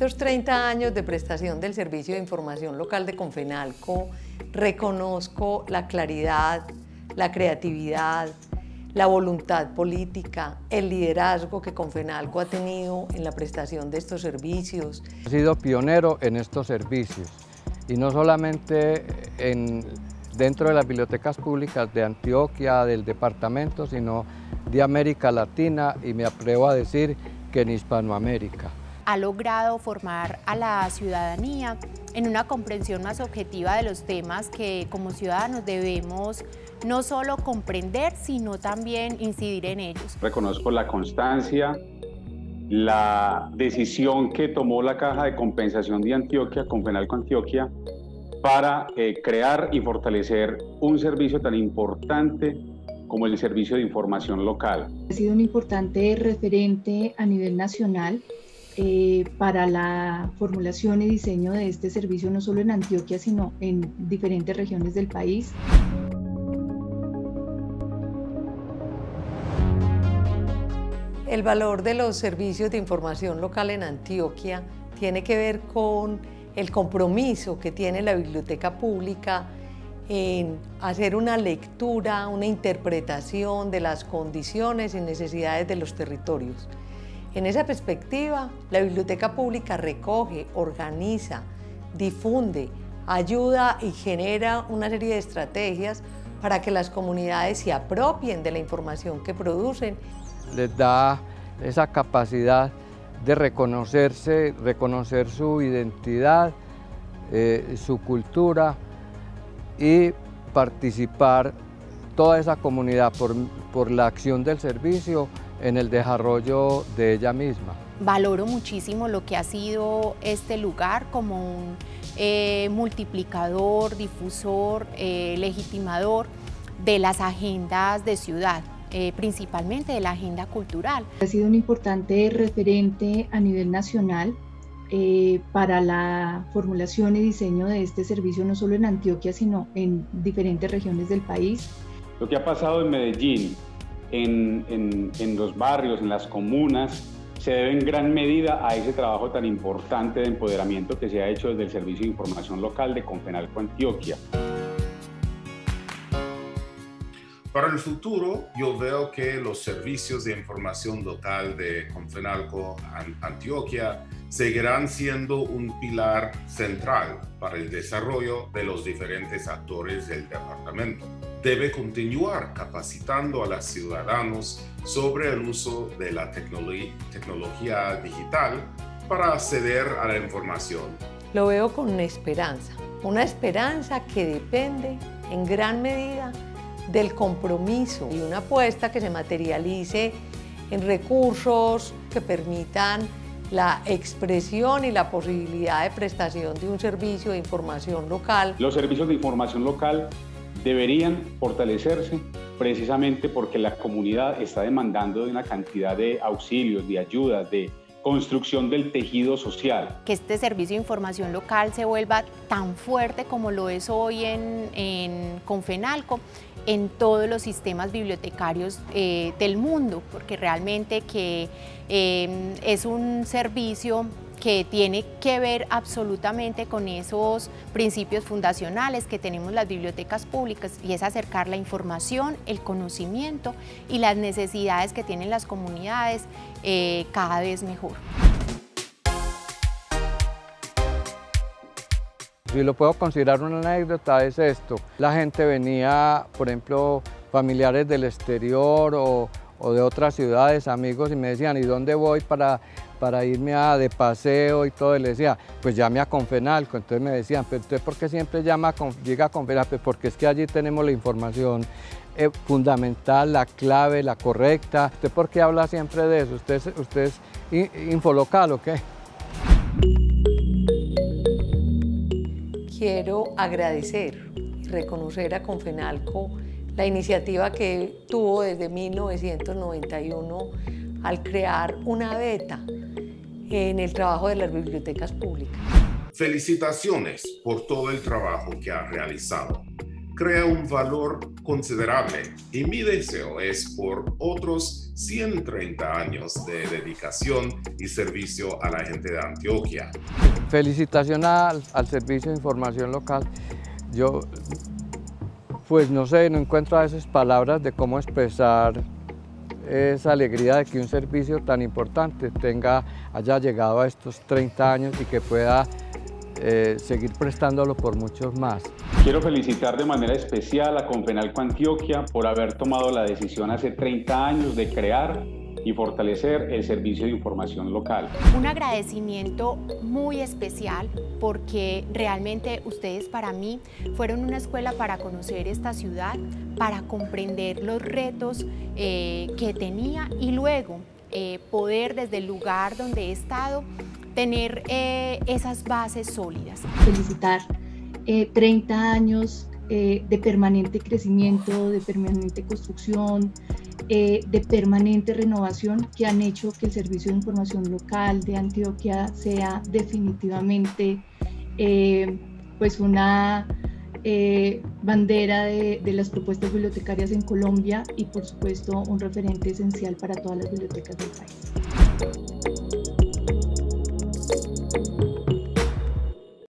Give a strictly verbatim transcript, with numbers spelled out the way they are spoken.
estos treinta años de prestación del Servicio de Información Local de Confenalco, reconozco la claridad, la creatividad, la voluntad política, el liderazgo que Confenalco ha tenido en la prestación de estos servicios. He sido pionero en estos servicios y no solamente en, dentro de las bibliotecas públicas de Antioquia, del departamento, sino de América Latina y me atrevo a decir que en Hispanoamérica. Ha logrado formar a la ciudadanía en una comprensión más objetiva de los temas que como ciudadanos debemos no solo comprender, sino también incidir en ellos. Reconozco la constancia, la decisión que tomó la Caja de Compensación de Antioquia, Confenalco Antioquia, para eh, crear y fortalecer un servicio tan importante como el Servicio de Información Local. Ha sido un importante referente a nivel nacional eh, para la formulación y diseño de este servicio, no solo en Antioquia, sino en diferentes regiones del país. El valor de los servicios de información local en Antioquia tiene que ver con el compromiso que tiene la biblioteca pública en hacer una lectura, una interpretación de las condiciones y necesidades de los territorios. En esa perspectiva, la biblioteca pública recoge, organiza, difunde, ayuda y genera una serie de estrategias para que las comunidades se apropien de la información que producen. Les da esa capacidad de reconocerse, reconocer su identidad, eh, su cultura y participar toda esa comunidad por, por la acción del servicio en el desarrollo de ella misma. Valoro muchísimo lo que ha sido este lugar como un eh, multiplicador, difusor, eh, legitimador de las agendas de ciudad. Eh, principalmente de la agenda cultural. Ha sido un importante referente a nivel nacional eh, para la formulación y diseño de este servicio, no solo en Antioquia, sino en diferentes regiones del país. Lo que ha pasado en Medellín, en, en, en los barrios, en las comunas, se debe en gran medida a ese trabajo tan importante de empoderamiento que se ha hecho desde el Servicio de Información Local de Confenalco Antioquia. Para el futuro, yo veo que los servicios de información local de Confenalco Antioquia seguirán siendo un pilar central para el desarrollo de los diferentes actores del departamento. Debe continuar capacitando a los ciudadanos sobre el uso de la tecnología, tecnología digital para acceder a la información. Lo veo con una esperanza, una esperanza que depende en gran medida del compromiso y una apuesta que se materialice en recursos que permitan la expresión y la posibilidad de prestación de un servicio de información local. Los servicios de información local deberían fortalecerse precisamente porque la comunidad está demandando de una cantidad de auxilios, de ayudas, de construcción del tejido social. Que este servicio de información local se vuelva tan fuerte como lo es hoy en, en Confenalco, en todos los sistemas bibliotecarios eh, del mundo, porque realmente que eh, es un servicio que tiene que ver absolutamente con esos principios fundacionales que tenemos las bibliotecas públicas, y es acercar la información, el conocimiento y las necesidades que tienen las comunidades eh, cada vez mejor. Si lo puedo considerar una anécdota, es esto. La gente venía, por ejemplo, familiares del exterior o, o de otras ciudades, amigos, y me decían, ¿y dónde voy para, para irme a, de paseo y todo? Y les decía, pues llame a Confenalco. Entonces me decían, ¿pero usted por qué siempre llama a, llega a Confenalco? Pues porque es que allí tenemos la información eh, fundamental, la clave, la correcta. ¿Usted por qué habla siempre de eso? ¿Usted, usted es infolocal o qué? Quiero agradecer y reconocer a Confenalco la iniciativa que tuvo desde mil novecientos noventa y uno al crear una beta en el trabajo de las bibliotecas públicas. Felicitaciones por todo el trabajo que ha realizado. crea un valor considerable y mi deseo es por otros ciento treinta años de dedicación y servicio a la gente de Antioquia. Felicitación al, al Servicio de Información Local. Yo, pues no sé, no encuentro a veces palabras de cómo expresar esa alegría de que un servicio tan importante tenga, haya llegado a estos treinta años y que pueda eh, seguir prestándolo por muchos más. Quiero felicitar de manera especial a Confenalco Antioquia por haber tomado la decisión hace treinta años de crear y fortalecer el servicio de información local. Un agradecimiento muy especial porque realmente ustedes para mí fueron una escuela para conocer esta ciudad, para comprender los retos eh, que tenía y luego eh, poder desde el lugar donde he estado tener eh, esas bases sólidas. Felicitar eh, treinta años eh, de permanente crecimiento, de permanente construcción, Eh, de permanente renovación que han hecho que el Servicio de Información Local de Antioquia sea definitivamente eh, pues una eh, bandera de, de las propuestas bibliotecarias en Colombia y por supuesto un referente esencial para todas las bibliotecas del país.